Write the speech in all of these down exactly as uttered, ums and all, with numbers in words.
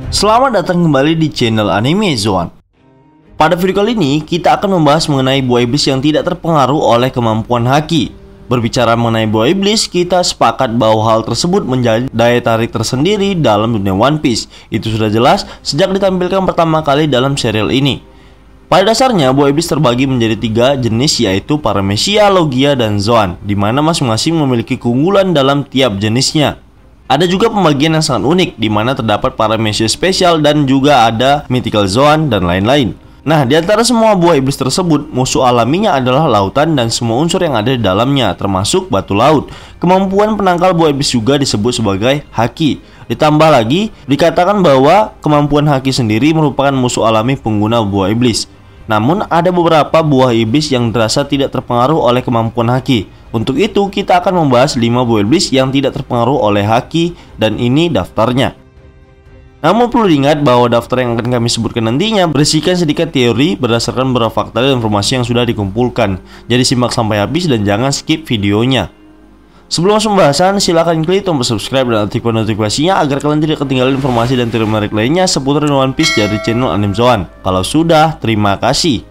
Selamat datang kembali di channel Anime Zone. Pada video kali ini, kita akan membahas mengenai buah iblis yang tidak terpengaruh oleh kemampuan haki. Berbicara mengenai buah iblis, kita sepakat bahwa hal tersebut menjadi daya tarik tersendiri dalam dunia One Piece. Itu sudah jelas sejak ditampilkan pertama kali dalam serial ini. Pada dasarnya, buah iblis terbagi menjadi tiga jenis, yaitu Paramecia, Logia, dan Zoan, di mana masing-masing memiliki keunggulan dalam tiap jenisnya. Ada juga pembagian yang sangat unik, di mana terdapat Paramecia spesial dan juga ada Mythical Zoan dan lain-lain. Nah, di antara semua buah iblis tersebut, musuh alaminya adalah lautan dan semua unsur yang ada di dalamnya, termasuk batu laut. Kemampuan penangkal buah iblis juga disebut sebagai haki. Ditambah lagi, dikatakan bahwa kemampuan haki sendiri merupakan musuh alami pengguna buah iblis. Namun, ada beberapa buah iblis yang terasa tidak terpengaruh oleh kemampuan haki. Untuk itu, kita akan membahas lima buah iblis yang tidak terpengaruh oleh haki, dan ini daftarnya. Namun perlu diingat bahwa daftar yang akan kami sebutkan nantinya berisikan sedikit teori berdasarkan beberapa fakta dan informasi yang sudah dikumpulkan. Jadi simak sampai habis dan jangan skip videonya. Sebelum masuk pembahasan, silahkan klik tombol subscribe dan aktifkan notifikasinya agar kalian tidak ketinggalan informasi dan teori menarik lainnya seputar One Piece dari channel Anime Zone. Kalau sudah, terima kasih.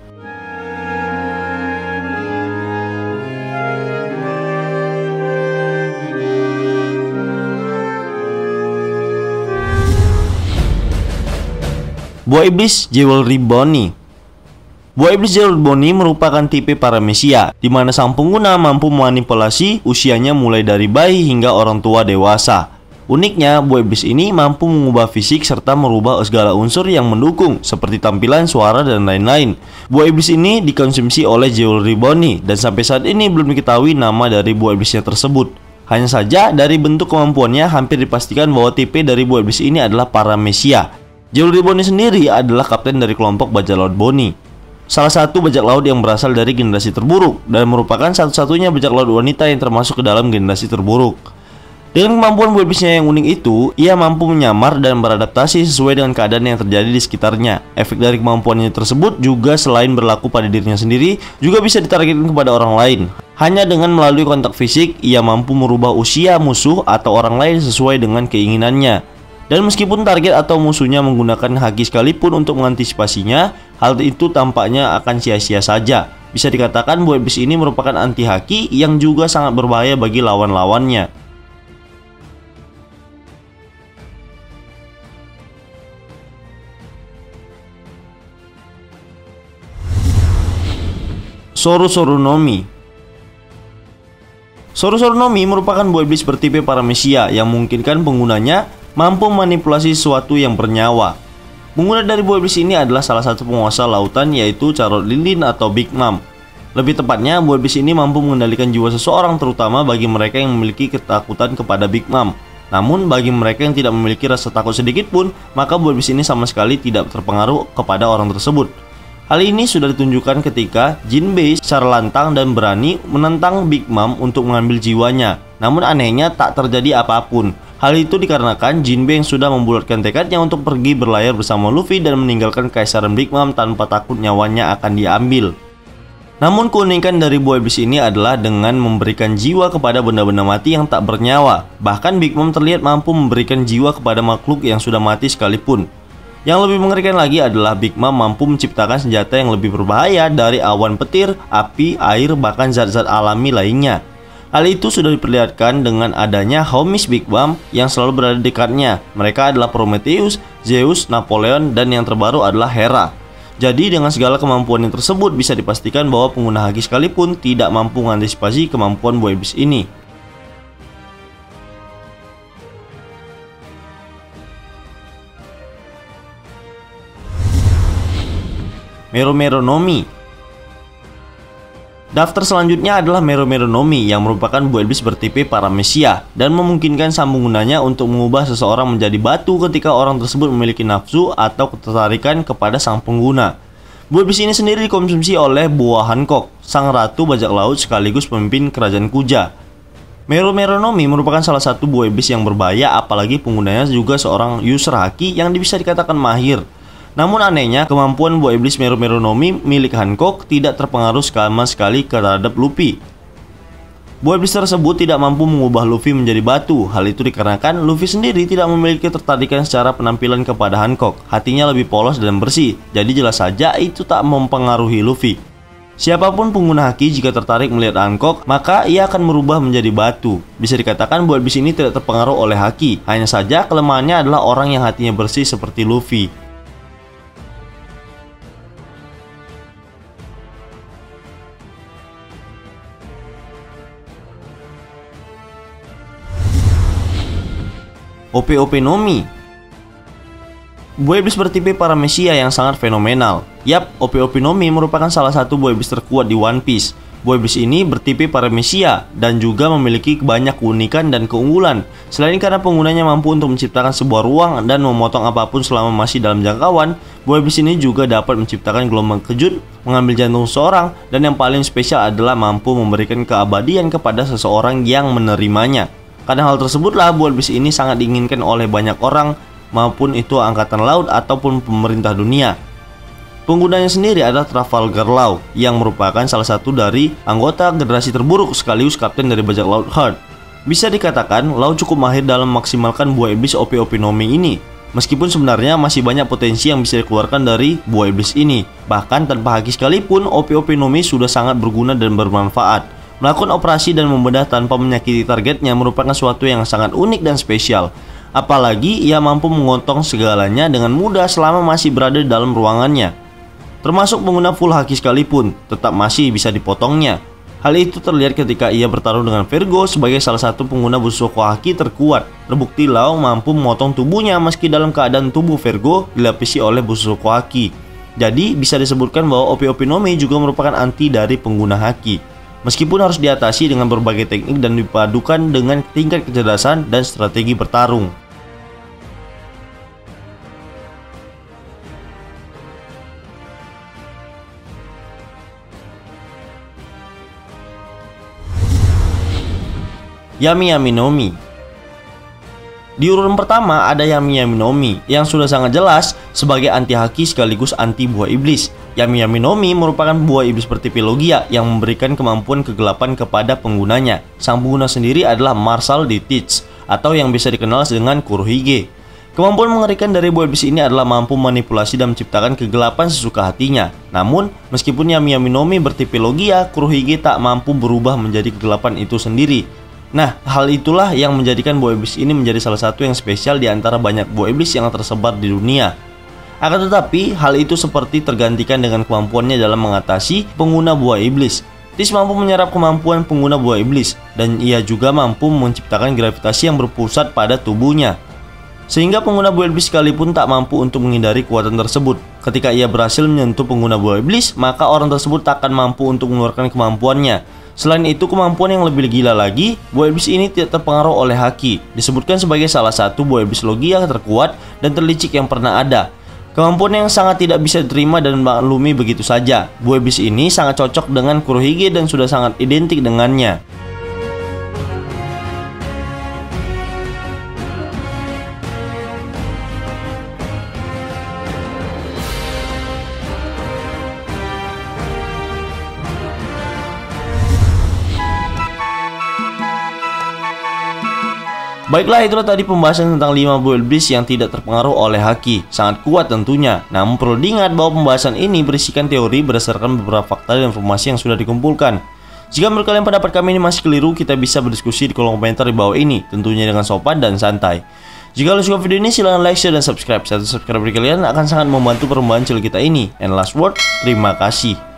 Buah iblis Jewelry Bony. Buah iblis Jewelry Bony merupakan tipe Paramecia, di mana sang pengguna mampu memanipulasi usianya mulai dari bayi hingga orang tua dewasa. Uniknya, buah iblis ini mampu mengubah fisik serta merubah segala unsur yang mendukung, seperti tampilan, suara, dan lain-lain. Buah iblis ini dikonsumsi oleh Jewelry Bony, dan sampai saat ini belum diketahui nama dari buah iblisnya tersebut. Hanya saja, dari bentuk kemampuannya hampir dipastikan bahwa tipe dari buah iblis ini adalah Paramecia. Jewelry Bony sendiri adalah kapten dari kelompok bajak laut Bony, salah satu bajak laut yang berasal dari generasi terburuk dan merupakan satu-satunya bajak laut wanita yang termasuk ke dalam generasi terburuk. Dengan kemampuan buah iblisnya yang unik itu, ia mampu menyamar dan beradaptasi sesuai dengan keadaan yang terjadi di sekitarnya. Efek dari kemampuannya tersebut juga selain berlaku pada dirinya sendiri, juga bisa ditargetkan kepada orang lain. Hanya dengan melalui kontak fisik, ia mampu merubah usia musuh atau orang lain sesuai dengan keinginannya. Dan meskipun target atau musuhnya menggunakan haki sekalipun untuk mengantisipasinya, hal itu tampaknya akan sia-sia saja. Bisa dikatakan buah iblis ini merupakan anti haki yang juga sangat berbahaya bagi lawan-lawannya. Soru-Soru Nomi. Soru-Soru Nomi merupakan buah iblis bertipe Paramecia yang memungkinkan penggunanya mampu memanipulasi sesuatu yang bernyawa. Pengguna dari buah iblis ini adalah salah satu penguasa lautan, yaitu Carrot Lilin atau Big Mom. Lebih tepatnya, buah iblis ini mampu mengendalikan jiwa seseorang, terutama bagi mereka yang memiliki ketakutan kepada Big Mom. Namun bagi mereka yang tidak memiliki rasa takut sedikit pun, maka buah iblis ini sama sekali tidak terpengaruh kepada orang tersebut. Hal ini sudah ditunjukkan ketika Jinbei secara lantang dan berani menentang Big Mom untuk mengambil jiwanya. Namun anehnya tak terjadi apapun. Hal itu dikarenakan Jinbei yang sudah membulatkan tekadnya untuk pergi berlayar bersama Luffy dan meninggalkan kekaisaran Big Mom tanpa takut nyawanya akan diambil. Namun keunikan dari buah iblis ini adalah dengan memberikan jiwa kepada benda-benda mati yang tak bernyawa. Bahkan Big Mom terlihat mampu memberikan jiwa kepada makhluk yang sudah mati sekalipun. Yang lebih mengerikan lagi adalah Big Mom mampu menciptakan senjata yang lebih berbahaya dari awan petir, api, air, bahkan zat-zat alami lainnya. Hal itu sudah diperlihatkan dengan adanya homies Big Mom yang selalu berada di dekatnya. Mereka adalah Prometheus, Zeus, Napoleon, dan yang terbaru adalah Hera. Jadi dengan segala kemampuan yang tersebut bisa dipastikan bahwa pengguna haki sekalipun tidak mampu mengantisipasi kemampuan buah iblis ini. Mero Mero Nomi. Daftar selanjutnya adalah Mero Mero Nomi yang merupakan buah iblis bertipe Paramecia dan memungkinkan sang penggunanya untuk mengubah seseorang menjadi batu ketika orang tersebut memiliki nafsu atau ketertarikan kepada sang pengguna. Buah iblis ini sendiri dikonsumsi oleh buah Hancock, sang ratu bajak laut sekaligus pemimpin kerajaan Kuja. Mero Mero Nomi merupakan salah satu buah iblis yang berbahaya, apalagi penggunanya juga seorang user haki yang bisa dikatakan mahir. Namun anehnya, kemampuan buah iblis Mero Mero Nomi milik Hancock tidak terpengaruh sama sekali terhadap Luffy. Buah iblis tersebut tidak mampu mengubah Luffy menjadi batu. Hal itu dikarenakan Luffy sendiri tidak memiliki ketertarikan secara penampilan kepada Hancock. Hatinya lebih polos dan bersih, jadi jelas saja itu tak mempengaruhi Luffy. Siapapun pengguna haki jika tertarik melihat Hancock, maka ia akan merubah menjadi batu. Bisa dikatakan buah iblis ini tidak terpengaruh oleh haki. Hanya saja kelemahannya adalah orang yang hatinya bersih seperti Luffy. O P O P Nomi. Buah iblis bertipe paramecia yang sangat fenomenal. Yap, O P O P Nomi merupakan salah satu buah iblis terkuat di One Piece. Buah iblis ini bertipe paramecia dan juga memiliki banyak keunikan dan keunggulan. Selain karena penggunanya mampu untuk menciptakan sebuah ruang dan memotong apapun selama masih dalam jangkauan, buah iblis ini juga dapat menciptakan gelombang kejut, mengambil jantung seseorang, dan yang paling spesial adalah mampu memberikan keabadian kepada seseorang yang menerimanya. Karena hal tersebutlah buah iblis ini sangat diinginkan oleh banyak orang, maupun itu angkatan laut ataupun pemerintah dunia. Penggunanya sendiri adalah Trafalgar Law, yang merupakan salah satu dari anggota generasi terburuk sekaligus kapten dari bajak laut Heart. Bisa dikatakan Law cukup mahir dalam memaksimalkan buah iblis O P O P Nomi ini. Meskipun sebenarnya masih banyak potensi yang bisa dikeluarkan dari buah iblis ini. Bahkan tanpa haki sekalipun, O P O P Nomi sudah sangat berguna dan bermanfaat. Melakukan operasi dan membedah tanpa menyakiti targetnya merupakan sesuatu yang sangat unik dan spesial. Apalagi ia mampu mengontong segalanya dengan mudah selama masih berada di dalam ruangannya. Termasuk pengguna full haki sekalipun, tetap masih bisa dipotongnya. Hal itu terlihat ketika ia bertarung dengan Vergo sebagai salah satu pengguna Busoko haki terkuat. Terbukti Law mampu memotong tubuhnya meski dalam keadaan tubuh Vergo dilapisi oleh Busoko haki. Jadi bisa disebutkan bahwa O P O P Nomi juga merupakan anti dari pengguna haki. Meskipun harus diatasi dengan berbagai teknik dan dipadukan dengan tingkat kecerdasan dan strategi bertarung. Yami Yami Nomi. Di urutan pertama ada Yami Yami Nomi yang sudah sangat jelas sebagai anti haki sekaligus anti buah iblis. Yami Yami Nomi merupakan buah iblis bertipe Logia yang memberikan kemampuan kegelapan kepada penggunanya. Sang pengguna sendiri adalah Marshal di Teach, atau yang bisa dikenal dengan Kurohige. Kemampuan mengerikan dari buah iblis ini adalah mampu manipulasi dan menciptakan kegelapan sesuka hatinya. Namun, meskipun Yami Yami Nomi bertipe Logia, Kurohige tak mampu berubah menjadi kegelapan itu sendiri. Nah, hal itulah yang menjadikan buah iblis ini menjadi salah satu yang spesial di antara banyak buah iblis yang tersebar di dunia. Akan tetapi, hal itu seperti tergantikan dengan kemampuannya dalam mengatasi pengguna buah iblis. Tis mampu menyerap kemampuan pengguna buah iblis, dan ia juga mampu menciptakan gravitasi yang berpusat pada tubuhnya. Sehingga pengguna buah iblis sekalipun tak mampu untuk menghindari kekuatan tersebut. Ketika ia berhasil menyentuh pengguna buah iblis, maka orang tersebut tak akan mampu untuk mengeluarkan kemampuannya. Selain itu, kemampuan yang lebih gila lagi, buah iblis ini tidak terpengaruh oleh haki. Disebutkan sebagai salah satu buah iblis Logia terkuat dan terlicik yang pernah ada. Kemampuan yang sangat tidak bisa diterima dan maklumi begitu saja. Buah iblis ini sangat cocok dengan Kurohige dan sudah sangat identik dengannya. Baiklah, itulah tadi pembahasan tentang lima buah iblis yang tidak terpengaruh oleh haki. Sangat kuat tentunya. Namun perlu diingat bahwa pembahasan ini berisikan teori berdasarkan beberapa fakta dan informasi yang sudah dikumpulkan. Jika menurut kalian pendapat kami ini masih keliru, kita bisa berdiskusi di kolom komentar di bawah ini, tentunya dengan sopan dan santai. Jika kalian suka video ini, silahkan like, share, dan subscribe. Satu subscribe dari kalian akan sangat membantu perkembangan channel kita ini. And last word, terima kasih.